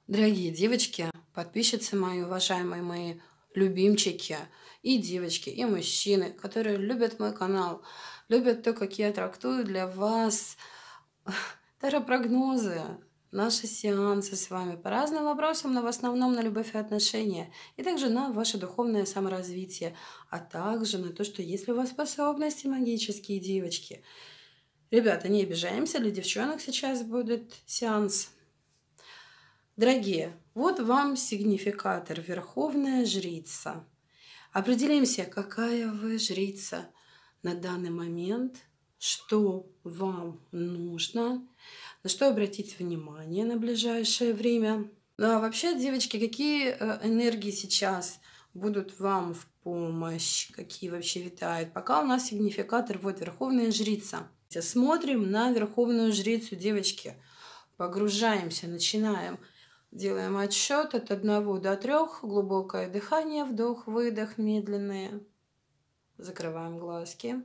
Дорогие девочки, подписчицы мои, уважаемые мои любимчики, и девочки, и мужчины, которые любят мой канал, любят то, как я трактую для вас таропрогнозы, наши сеансы с вами по разным вопросам, но в основном на любовь и отношения, и также на ваше духовное саморазвитие, а также на то, что если у вас способности магические, девочки. Ребята, не обижаемся, для девчонок сейчас будет сеанс. Дорогие, вот вам сигнификатор Верховная Жрица. Определимся, какая вы жрица на данный момент, что вам нужно, на что обратить внимание на ближайшее время. Ну а вообще, девочки, какие энергии сейчас будут вам в помощь, какие вообще витают? Пока у нас сигнификатор вот Верховная Жрица. Смотрим на Верховную Жрицу, девочки. Погружаемся, начинаем. Делаем отсчет от 1 до 3. Глубокое дыхание, вдох, выдох, медленное. Закрываем глазки.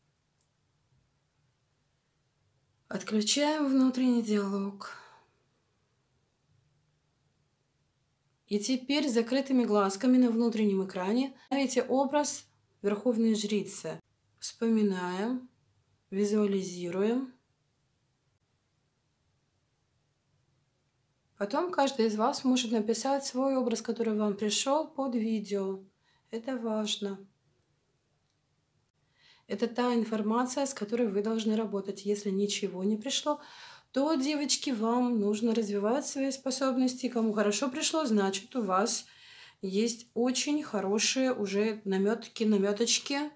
Отключаем внутренний диалог. И теперь с закрытыми глазками на внутреннем экране ставите образ Верховной Жрицы. Вспоминаем, визуализируем. Потом каждый из вас может написать свой образ, который вам пришел под видео. Это важно. Это та информация, с которой вы должны работать. Если ничего не пришло, то, девочки, вам нужно развивать свои способности. Кому хорошо пришло, значит, у вас есть очень хорошие уже наметочки,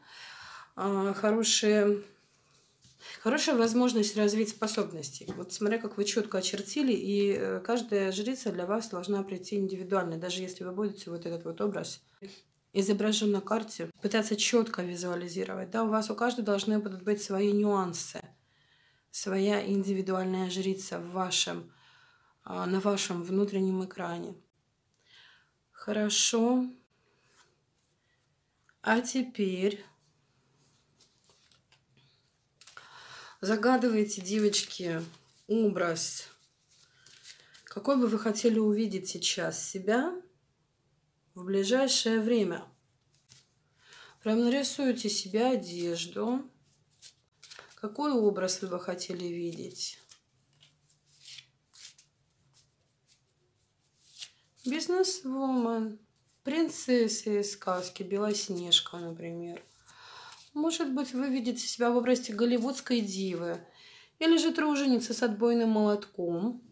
хорошая возможность развить способности. Вот смотря как вы четко очертили, и каждая жрица для вас должна прийти индивидуально. Даже если вы будете вот этот вот образ изображен на карте, пытаться четко визуализировать. Да, у каждой должны будут быть свои нюансы, своя индивидуальная жрица на вашем внутреннем экране. Хорошо. А теперь загадывайте, девочки, образ, какой бы вы хотели увидеть сейчас себя в ближайшее время. Прям нарисуйте себе одежду. Какой образ вы бы хотели видеть? Бизнес-вумен, принцесса из сказки, Белоснежка, например. Может быть, вы видите себя в образе голливудской дивы или же труженицы с отбойным молотком.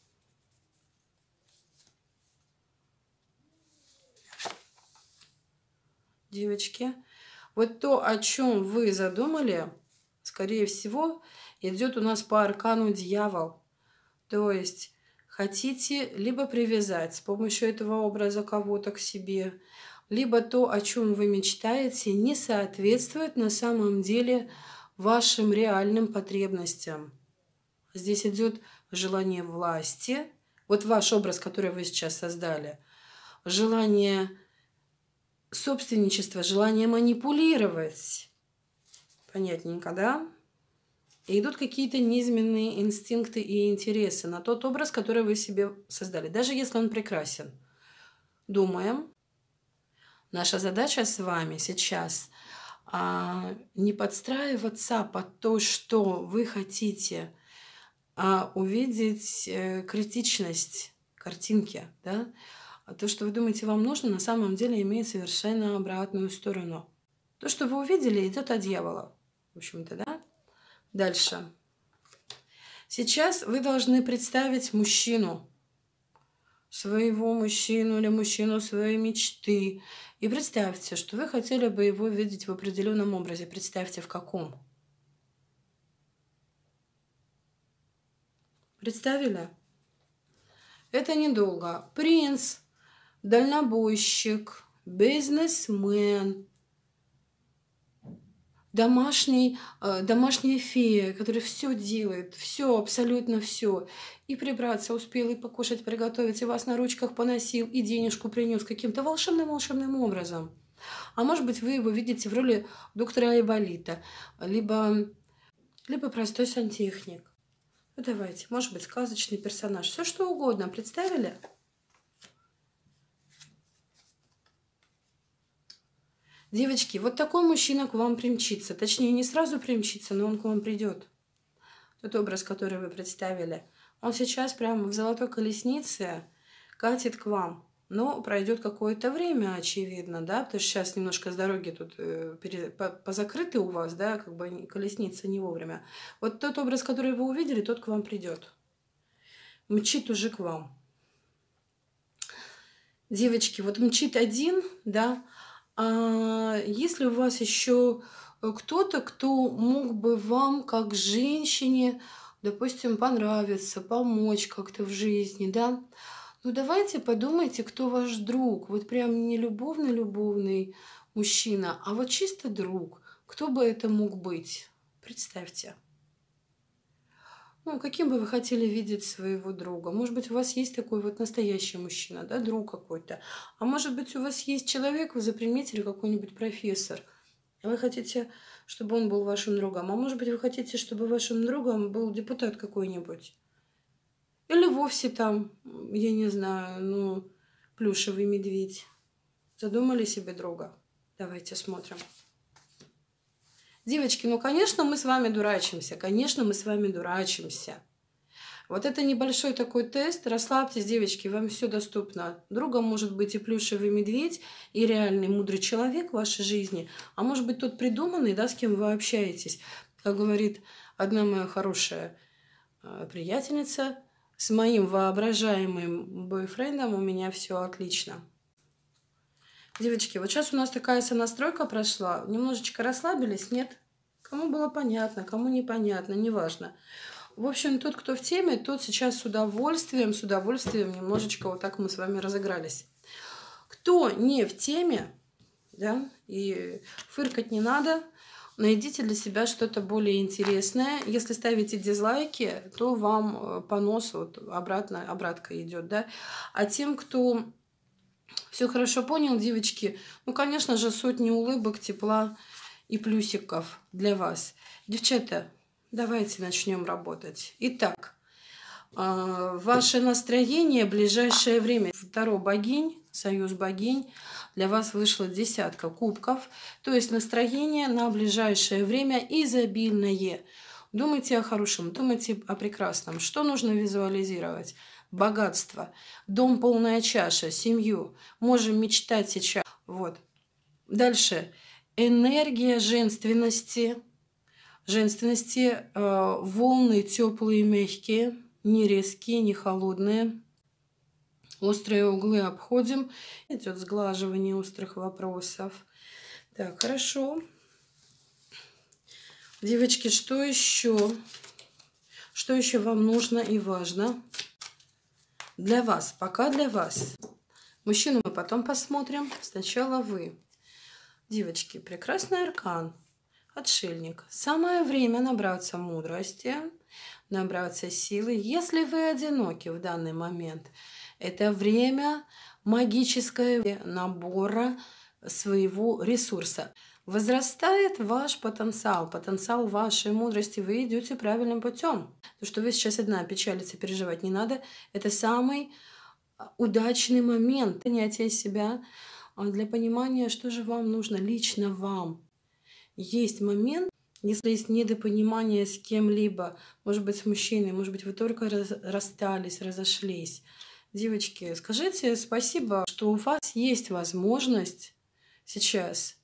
Девочки, вот то, о чем вы задумали, скорее всего, идет у нас по аркану дьявол. То есть хотите либо привязать с помощью этого образа кого-то к себе, либо то, о чем вы мечтаете, не соответствует на самом деле вашим реальным потребностям. Здесь идет желание власти. Вот ваш образ, который вы сейчас создали. Желание собственничества, желание манипулировать. Понятненько, да? И идут какие-то низменные инстинкты и интересы на тот образ, который вы себе создали, даже если он прекрасен. Думаем. Наша задача с вами сейчас не подстраиваться под то, что вы хотите, а увидеть критичность картинки. Да? То, что вы думаете, вам нужно, на самом деле имеет совершенно обратную сторону. То, что вы увидели, идет от дьявола. В общем-то, да? Дальше. Сейчас вы должны представить мужчину, своего мужчину или мужчину своей мечты. И представьте, что вы хотели бы его видеть в определенном образе. Представьте, в каком. Представили? Это недолго. Принц, дальнобойщик, бизнесмен, домашняя фея, которая все делает, все, абсолютно все. И прибраться успел, и покушать, приготовить, и вас на ручках поносил, и денежку принес каким-то волшебным образом. А может быть, вы его видите в роли доктора Айболита, либо простой сантехник. Ну, давайте, может быть, сказочный персонаж. Все что угодно. Представили? Девочки, вот такой мужчина к вам примчится. Точнее, не сразу примчится, но он к вам придет. Тот образ, который вы представили. Он сейчас прямо в золотой колеснице катит к вам. Но пройдет какое-то время, очевидно, да, потому что сейчас немножко с дороги тут позакрыты у вас, да, как бы колесница не вовремя. Вот тот образ, который вы увидели, тот к вам придет. Мчит уже к вам. Девочки, вот мчит один, да, а если у вас еще кто-то, кто мог бы вам, как женщине, допустим, понравиться, помочь как-то в жизни, да, ну давайте подумайте, кто ваш друг. Вот прям не любовный мужчина, а вот чисто друг. Кто бы это мог быть? Представьте. Ну, каким бы вы хотели видеть своего друга? Может быть, у вас есть такой вот настоящий мужчина, да, друг какой-то. А может быть, у вас есть человек, вы заприметили какой-нибудь профессор. И вы хотите, чтобы он был вашим другом. А может быть, вы хотите, чтобы вашим другом был депутат какой-нибудь. Или вовсе там, я не знаю, ну, плюшевый медведь. Задумали себе друга? Давайте смотрим. Девочки, ну, конечно, мы с вами дурачимся. Конечно, мы с вами дурачимся. Вот это небольшой такой тест. Расслабьтесь, девочки, вам все доступно. Другом может быть и плюшевый медведь, и реальный мудрый человек в вашей жизни. А может быть, тот придуманный, да, с кем вы общаетесь. Как говорит одна моя хорошая приятельница, с моим воображаемым бойфрендом у меня все отлично. Девочки, вот сейчас у нас такая сонастройка прошла. Немножечко расслабились, нет? Кому было понятно, кому непонятно, неважно. В общем, тот, кто в теме, тот сейчас с удовольствием немножечко вот так мы с вами разыгрались. Кто не в теме, да, и фыркать не надо, найдите для себя что-то более интересное. Если ставите дизлайки, то вам по носу вот обратка идет, да. А тем, кто все хорошо понял, девочки, ну, конечно же, сотни улыбок, тепла и плюсиков для вас. Девчата, давайте начнем работать. Итак, ваше настроение в ближайшее время. Таро богинь, союз богинь. Для вас вышло 10 кубков. То есть настроение на ближайшее время изобильное. Думайте о хорошем, думайте о прекрасном. Что нужно визуализировать? Богатство, дом полная чаша, семью. Можем мечтать сейчас. Вот. Дальше. Энергия женственности. Волны теплые, мягкие, не резкие, не холодные. Острые углы обходим. Идет сглаживание острых вопросов. Так, хорошо. Девочки, что еще? Что еще вам нужно и важно? Для вас, пока для вас. Мужчину мы потом посмотрим. Сначала вы. Девочки, прекрасный аркан. Отшельник. Самое время набраться мудрости, набраться силы. Если вы одиноки в данный момент, это время магическое набора своего ресурса. Возрастает ваш потенциал вашей мудрости. Вы идете правильным путем. То, что вы сейчас одна печалиться, переживать не надо, это самый удачный момент принятия себя для понимания, что же вам нужно лично вам. Есть момент, если есть недопонимание с кем-либо, может быть, с мужчиной, может быть, вы только расстались, разошлись. Девочки, скажите спасибо, что у вас есть возможность сейчас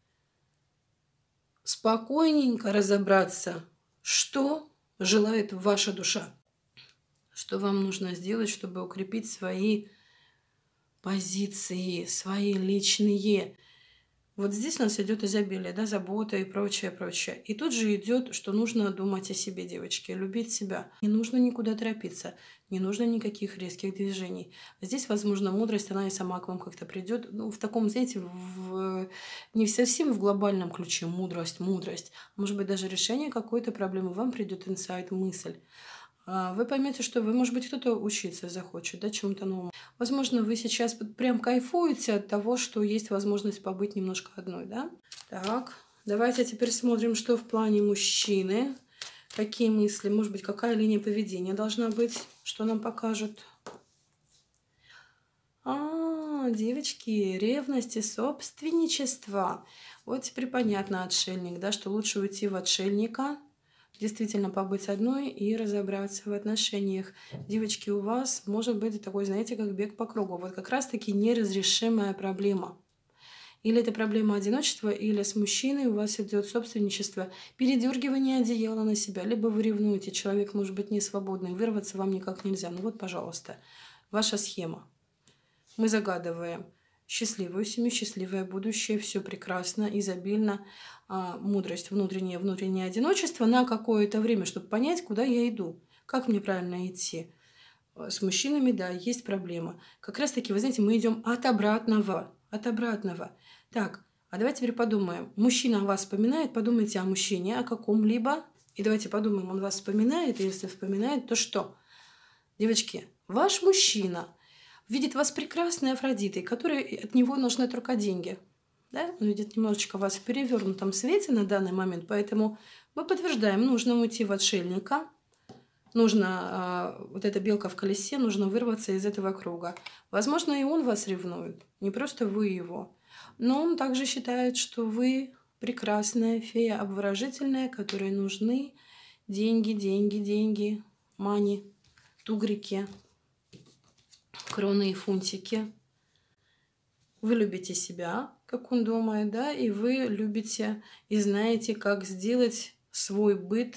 спокойненько разобраться, что желает ваша душа, что вам нужно сделать, чтобы укрепить свои позиции, свои личные. Вот здесь у нас идет изобилие, да, забота и прочее, прочее. И тут же идет, что нужно думать о себе, девочки, любить себя. Не нужно никуда торопиться, не нужно никаких резких движений. Здесь, возможно, мудрость, она и сама к вам как-то придет. Ну, в таком, знаете, не совсем в глобальном ключе мудрость. Может быть, даже решение какой-то проблемы. Вам придет инсайт, мысль. Вы поймете, что вы, может быть, кто-то учиться захочет, да, чему-то новому. Возможно, вы сейчас прям кайфуете от того, что есть возможность побыть немножко одной, да? Так, давайте теперь смотрим, что в плане мужчины. Какие мысли, может быть, какая линия поведения должна быть, что нам покажут. девочки, ревность и собственничество. Вот теперь понятно, отшельник, да, что лучше уйти в отшельника, действительно побыть одной и разобраться в отношениях. Девочки, у вас может быть такой, знаете, как бег по кругу. Вот как раз-таки неразрешимая проблема. Или это проблема одиночества, или с мужчиной у вас идет собственничество, передергивание одеяла на себя, либо вы ревнуете, человек может быть не свободный, вырваться вам никак нельзя. Ну вот, пожалуйста, ваша схема. Мы загадываем счастливую семью, счастливое будущее, все прекрасно, изобильно, мудрость, внутреннее одиночество на какое-то время, чтобы понять, куда я иду, как мне правильно идти. С мужчинами, да, есть проблема. Как раз-таки, вы знаете, мы идем от обратного. От обратного. Так, а давайте теперь подумаем. Мужчина о вас вспоминает, подумайте о мужчине, о каком-либо. И давайте подумаем, он вас вспоминает, и если вспоминает, то что? Девочки, ваш мужчина видит вас прекрасной Афродитой, которой от него нужны только деньги. Да? Он видит немножечко вас в перевернутом свете на данный момент, поэтому мы подтверждаем, нужно уйти в отшельника, нужно, вот эта белка в колесе, нужно вырваться из этого круга. Возможно, и он вас ревнует, не просто вы его. Но он также считает, что вы прекрасная фея, обворожительная, которой нужны деньги, деньги, деньги, мани, тугрики, кроны и фунтики. Вы любите себя, как он думает, да, и вы любите и знаете, как сделать свой быт,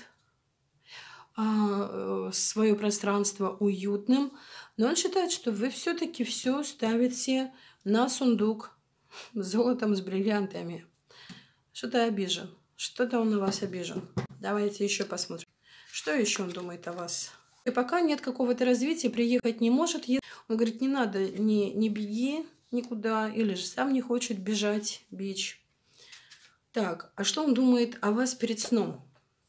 свое пространство уютным. Но он считает, что вы все-таки все ставите на сундук с золотом, с бриллиантами. Что-то обижен. Что-то он на вас обижен. Давайте еще посмотрим. Что еще он думает о вас? И пока нет какого-то развития, приехать не может. Он говорит, не надо, не беги никуда. Или же сам не хочет бежать, бич. Так, а что он думает о вас перед сном?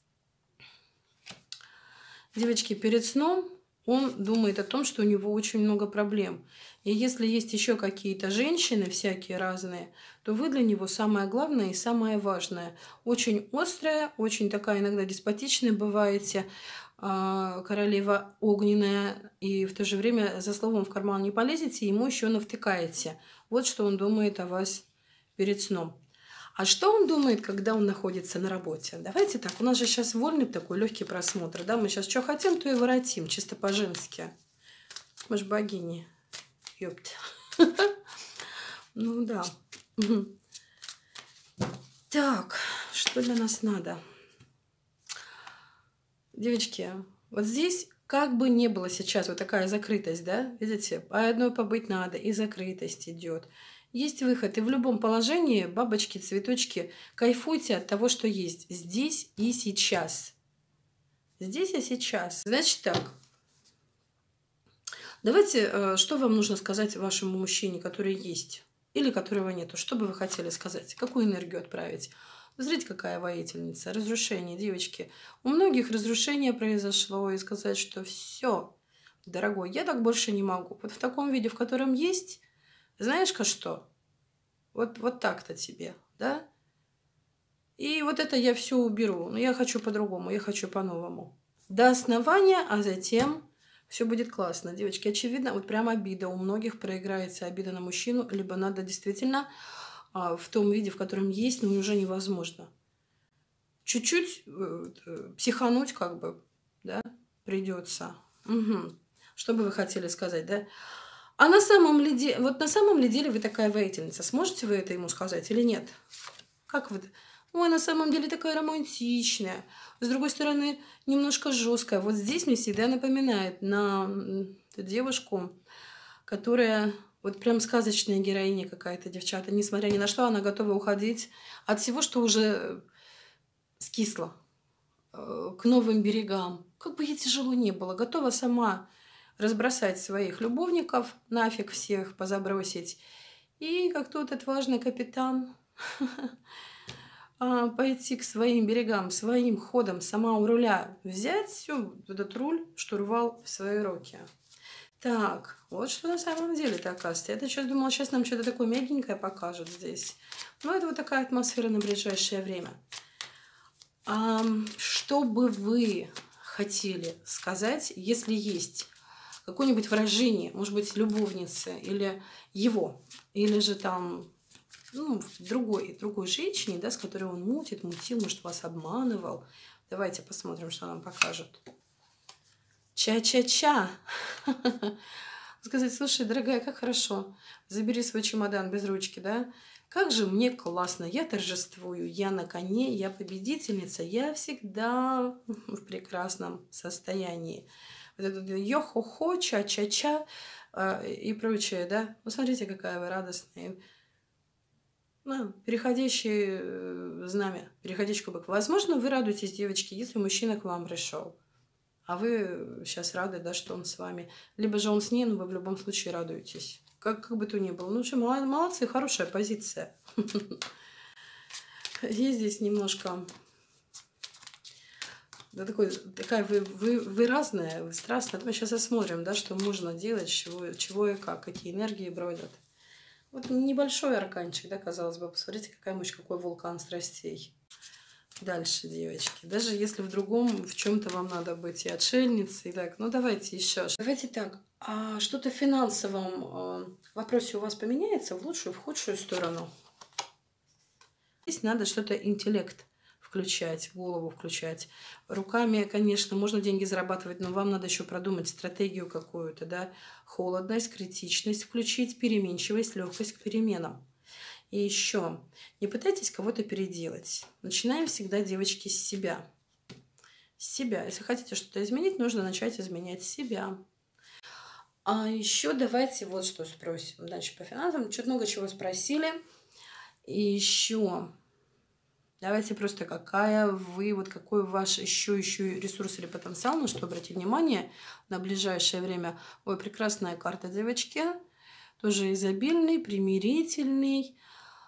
Девочки, перед сном он думает о том, что у него очень много проблем. И если есть еще какие-то женщины, всякие разные, то вы для него самое главное и самое важное. Очень острая, очень такая иногда деспотичная бываете, королева огненная, и в то же время за словом в карман не полезете, ему еще навтыкаете. Вот что он думает о вас перед сном. А что он думает, когда он находится на работе? Давайте так, у нас же сейчас вольный такой легкий просмотр, да? Мы сейчас что хотим, то и воротим, чисто по-женски. Мы же богини. Ёпт. Ну да. Так, что для нас надо? Девочки, вот здесь как бы не было сейчас вот такая закрытость, да? Видите, по одной побыть надо, и закрытость идет. Есть выход. И в любом положении, бабочки, цветочки, кайфуйте от того, что есть здесь и сейчас. Здесь и сейчас. Значит так. Давайте, что вам нужно сказать вашему мужчине, который есть, или которого нету? Что бы вы хотели сказать? Какую энергию отправить? Смотрите, какая воительница. Разрушение, девочки. У многих разрушение произошло, и сказать, что все, дорогой, я так больше не могу. Вот в таком виде, в котором есть, знаешь-ка что? Вот так-то тебе, да? И вот это я все уберу. Но я хочу по-другому, я хочу по-новому. До основания, а затем все будет классно. Девочки, очевидно, вот прям обида. У многих проиграется обида на мужчину, либо надо действительно в том виде, в котором есть, но уже невозможно. Чуть-чуть психануть как бы, да, придется. Угу. Что бы вы хотели сказать, да? А на самом ли деле, вот на самом ли деле вы такая воительница? Сможете вы это ему сказать или нет? Как вы? Ой, на самом деле такая романтичная. С другой стороны, немножко жесткая. Вот здесь мне всегда напоминает на девушку, которая вот прям сказочная героиня какая-то, девчата. Несмотря ни на что, она готова уходить от всего, что уже скисло, к новым берегам. Как бы ей тяжело не было, готова сама разбросать своих любовников, нафиг всех позабросить. И как тот отважный капитан пойти к своим берегам, своим ходом, сама у руля взять всю этот руль, штурвал в свои руки. Так, вот что на самом деле-то оказывается. Я сейчас думала, сейчас нам что-то такое мягенькое покажут здесь. Но это вот такая атмосфера на ближайшее время. Что бы вы хотели сказать, если есть какое-нибудь выражение, может быть, любовницы или его, или же там, ну, другой женщине, да, с которой он мутил, может, вас обманывал. Давайте посмотрим, что нам покажет. Ча-ча-ча. Сказать: слушай, дорогая, как хорошо. Забери свой чемодан без ручки, да? Как же мне классно, я торжествую, я на коне, я победительница, я всегда в прекрасном состоянии. Вот это йо-хо-хо, ча-ча-ча и прочее, да? Ну, смотрите, какая вы радостная. Ну, переходящее знамя, переходящий кубок. Возможно, вы радуетесь, девочки, если мужчина к вам пришел, а вы сейчас рады, да, что он с вами. Либо же он с ней, но вы в любом случае радуетесь. Как бы то ни было. Ну, что, молодцы, хорошая позиция. Есть здесь немножко... Да, такая вы разная, вы страстная. Мы сейчас осмотрим, да, что можно делать, чего и как, какие энергии бродят. Вот небольшой арканчик, да, казалось бы. Посмотрите, какая мощь, какой вулкан страстей. Дальше, девочки. Даже если в другом, в чем-то вам надо быть и отшельницей. Так, ну давайте еще. Давайте так. А что-то в финансовом вопросе у вас поменяется в лучшую, в худшую сторону? Здесь надо что-то интеллект включать, голову включать. Руками, конечно, можно деньги зарабатывать, но вам надо еще продумать стратегию какую-то, да. Холодность, критичность включить, переменчивость, легкость к переменам. И еще, не пытайтесь кого-то переделать. Начинаем всегда, девочки, с себя. С себя. Если хотите что-то изменить, нужно начать изменять себя. А еще давайте вот что спросим. Дальше по финансам. Чуть много чего спросили. И еще давайте просто какой ваш еще ресурс или потенциал, на что обратить внимание на ближайшее время. Ой, прекрасная карта, девочки. Тоже изобильный, примирительный.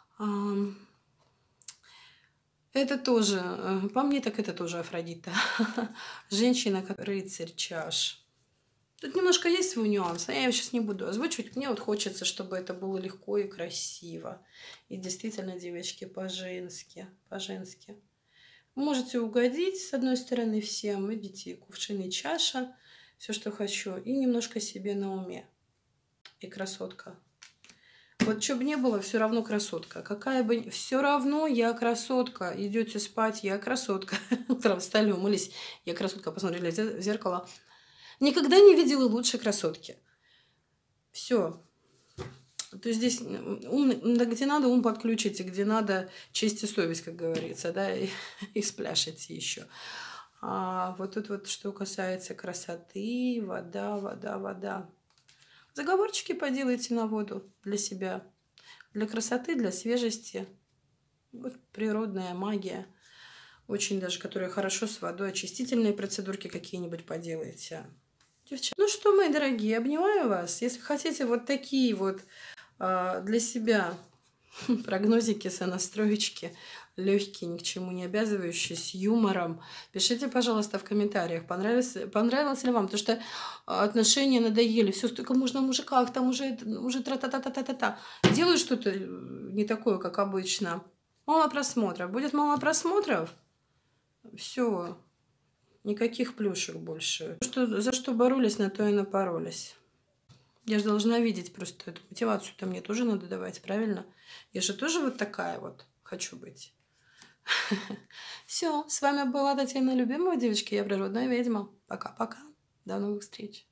Это тоже, по мне, так это тоже Афродита. Женщина, как рыцарь чаш. Тут немножко есть свой нюанс, а я его сейчас не буду озвучивать. Мне вот хочется, чтобы это было легко и красиво. И действительно, девочки, по-женски. По-женски. Можете угодить, с одной стороны, всем. Видите, кувшин и чаша. Все, что хочу. И немножко себе на уме. И красотка. Вот что бы ни было, все равно красотка. Какая бы... Все равно я красотка. Идете спать, я красотка. Утром встали, умылись, я красотка. Посмотрели в зеркало. Никогда не видела лучше красотки. Все. То есть здесь где надо, ум подключите, где надо, честь и совесть, как говорится, да, и спляшите еще. А вот тут вот, что касается красоты, вода, вода, вода. Заговорчики поделайте на воду для себя. Для красоты, для свежести. Вот природная магия. Очень даже, которая хорошо с водой. Очистительные процедурки какие-нибудь поделайте. Девчата. Ну что, мои дорогие, обнимаю вас. Если хотите вот такие вот для себя прогнозики, сонастроечки, легкие, ни к чему не обязывающие, с юмором, пишите, пожалуйста, в комментариях, понравилось ли вам, потому что отношения надоели, все столько можно о мужиках, там уже тра-та-та-та-та-та-та. Делаю что-то не такое, как обычно. Мало просмотров. Будет мало просмотров, все, никаких плюшек больше. За что боролись, на то и напоролись. Я же должна видеть просто эту мотивацию-то мне тоже надо давать, правильно? Я же тоже вот такая вот хочу быть. Все, с вами была Татьяна Любимова, девочки, я природная ведьма. Пока-пока, до новых встреч.